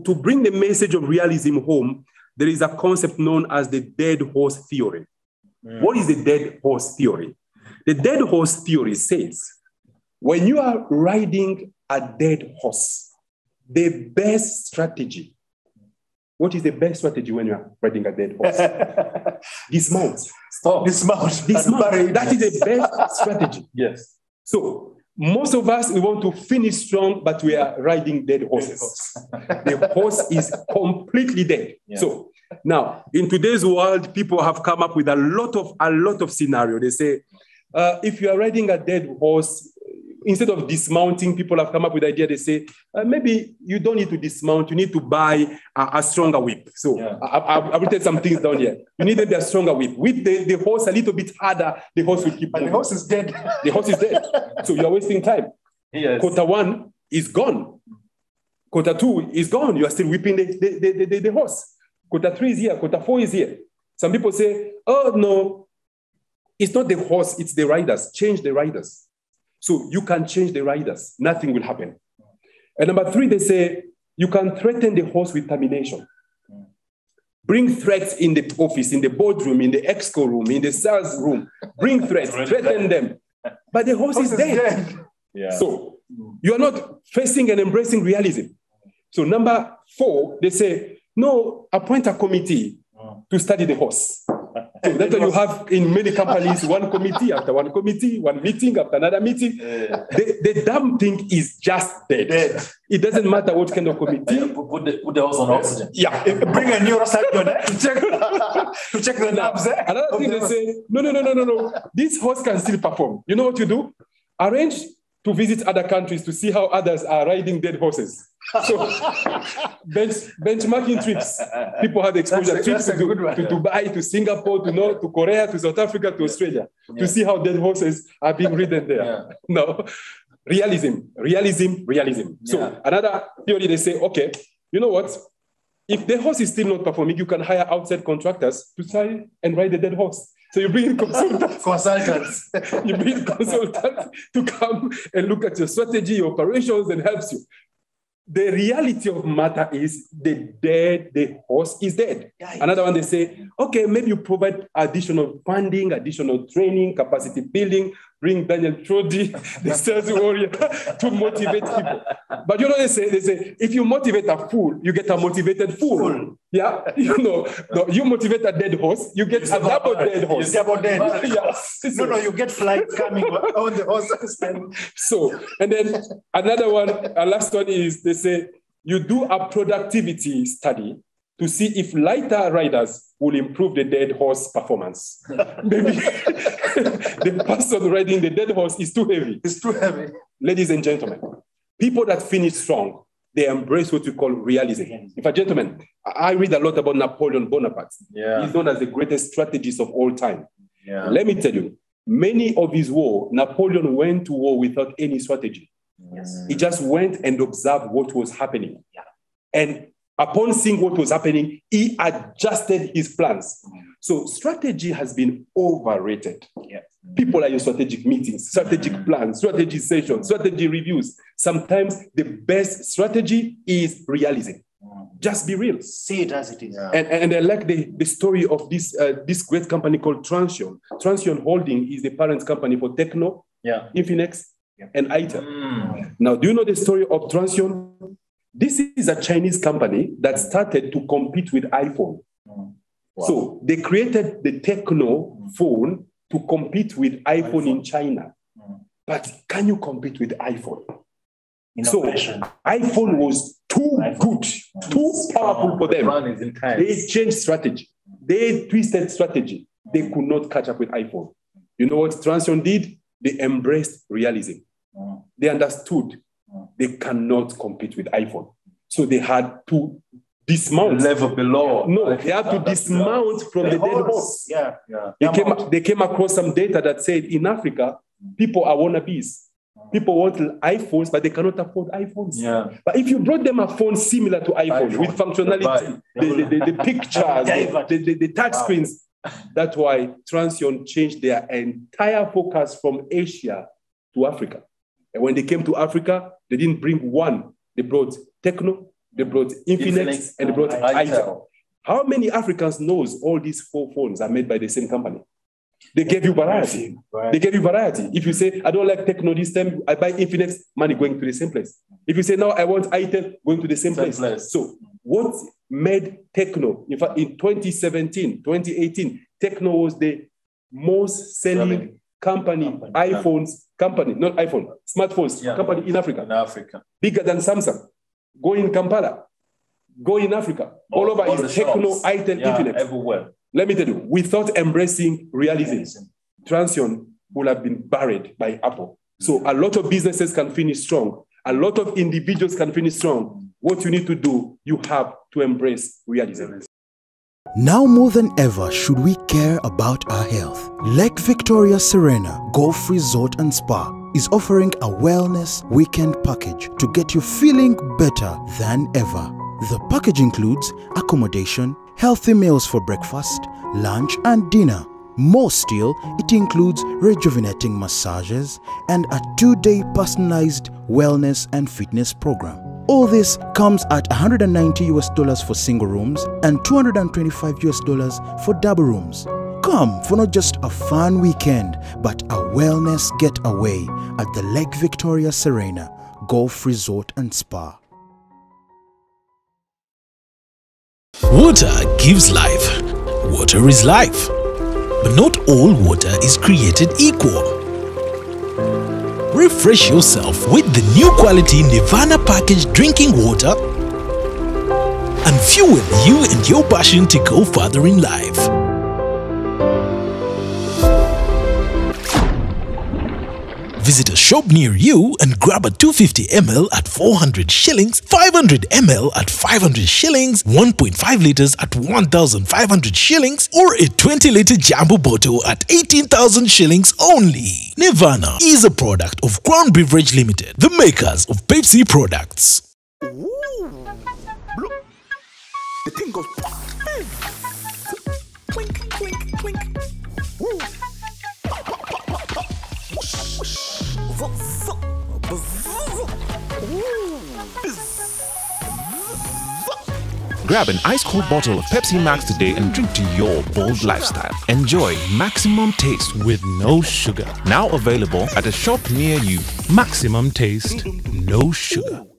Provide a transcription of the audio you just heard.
to bring the message of realism home, there is a concept known as the dead horse theory. What is the dead horse theory? The dead horse theory says, when you are riding a dead horse, the best strategy, what is the best strategy when you are riding a dead horse? Dismount. Stop. Dismount. Dismount. That is the best strategy. Yes. So most of us, we want to finish strong, but we are riding dead horses. The horse is completely dead. Yeah. So now, in today's world, people have come up with a lot of scenario. They say, if you are riding a dead horse, instead of dismounting, people have come up with the idea. They say, maybe you don't need to dismount. You need to buy a stronger whip. So yeah. I will take some things down here. You need maybe a stronger whip. With the horse a little bit harder, the horse will keep moving. The horse is dead. The horse is dead. So you're wasting time. Yes. Quarter 1 is gone. Quarter 2 is gone. You are still whipping the horse. Quarter 3 is here. Quarter 4 is here. Some people say, oh, no, it's not the horse, it's the riders. Change the riders. So you can change the riders. Nothing will happen. And number 3, they say, you can threaten the horse with termination. Bring threats in the office, in the boardroom, in the exco room, in the sales room. Bring threats, threaten them. But the horse is dead. Yeah. So you are not facing and embracing realism. So number 4, they say, no, appoint a committee to study the horse. So that's what you have in many companies, one committee after one committee, one meeting after another meeting. The damn thing is just dead. It doesn't matter what kind of committee. Put the horse on oxygen. Yeah. Bring a neurosurgeon to check the nerves. Another thing they say, no. This horse can still perform. You know what you do? Arrange to visit other countries to see how others are riding dead horses. So benchmarking trips. People have exposure trips to Dubai, to Singapore, to Korea, to South Africa, to Australia, to see how dead horses are being ridden there. Yeah. No, realism. So another theory, they say, okay, you know what? If the horse is still not performing, you can hire outside contractors to try and ride the dead horse. So you bring consultants. You bring consultants to come and look at your strategy, your operations, and helps you. The reality of matter is the horse is dead. Another one, they say, okay, maybe you provide additional funding, additional training, capacity building, bring Daniel Trodi, the sales warrior, to motivate people. But you know, they say, if you motivate a fool, you get a motivated fool. Yeah, no, you motivate a dead horse, you get a double dead horse. Double dead. Yeah. No, you get flights coming on the horse. So, and then another one, last one is, they say, you do a productivity study to see if lighter riders will improve the dead horse performance. Maybe the person riding the dead horse is too heavy. It's too heavy. Ladies and gentlemen, people that finish strong, they embrace what we call realism. In fact, gentlemen, I read a lot about Napoleon Bonaparte. Yeah. He's known as the greatest strategist of all time. Yeah. Let me tell you, many of his war, Napoleon went to war without any strategy. Yes. He just went and observed what was happening. Yeah. And upon seeing what was happening, he adjusted his plans. So strategy has been overrated. Yeah. People are in strategic meetings, strategic plans, strategy sessions, strategy reviews. Sometimes the best strategy is realism. Just be real. See it as it is. Yeah. And I like the story of this great company called Transion. Transion Holding is the parent company for Tecno, Infinix, and ITEL. Now, do you know the story of Transion? This is a Chinese company that started to compete with iPhone. Wow. So they created the Tecno phone to compete with iPhone in China. But can you compete with iPhone? Innovation. So iPhone was too good, too powerful for them. They changed strategy. They twisted strategy. They could not catch up with iPhone. You know what Transion did? They embraced realism. They understood they cannot compete with iPhone. So they had to dismount. Level below. No, they had to dismount from the dead horse. Yeah. They came across some data that said in Africa, people are wannabes. People want iPhones, but they cannot afford iPhones. Yeah. But if you brought them a phone similar to iPhone with functionality, the pictures, the touch screens, that's why Transion changed their entire focus from Asia to Africa. And when they came to Africa, they didn't bring one. They brought Tecno, they brought Infinix, and they brought ITEL. How many Africans knows all these 4 phones are made by the same company? They gave you variety. Right. They gave you variety. If you say, I don't like Techno this time, I buy Infinix, money going to the same place. If you say, no, I want ITEL, going to the same place. So what made Techno, in fact, in 2017, 2018, Techno was the most selling company, smartphones company in Africa. In Africa. Bigger than Samsung. Go in Kampala. Go in Africa. All over is Techno, ITEL, Infinix. Everywhere. Let me tell you, without embracing realism, Transsion would have been buried by Apple. So a lot of businesses can finish strong. A lot of individuals can finish strong. What you need to do, you have to embrace realism. Now more than ever should we care about our health. Lake Victoria Serena Golf Resort and Spa is offering a wellness weekend package to get you feeling better than ever. The package includes accommodation, healthy meals for breakfast, lunch and dinner. More still, it includes rejuvenating massages and a 2-day personalized wellness and fitness program. All this comes at $190 for single rooms and $225 for double rooms. Come for not just a fun weekend, but a wellness getaway at the Lake Victoria Serena Golf Resort and Spa. Water gives life. Water is life. But not all water is created equal. Refresh yourself with the new quality Nirvana packaged drinking water and fuel you and your passion to go further in life. Visit a shop near you and grab a 250 ml at 400 shillings, 500 ml at 500 shillings, 1.5 liters at 1,500 shillings, or a 20-liter jumbo bottle at 18,000 shillings only. Nirvana is a product of Crown Beverage Limited, the makers of Pepsi products. Ooh. The thing goes clink, clink, clink. Ooh. Grab an ice-cold bottle of Pepsi Max today and drink to your bold lifestyle. Enjoy maximum taste with no sugar. Now available at a shop near you. Maximum taste, no sugar.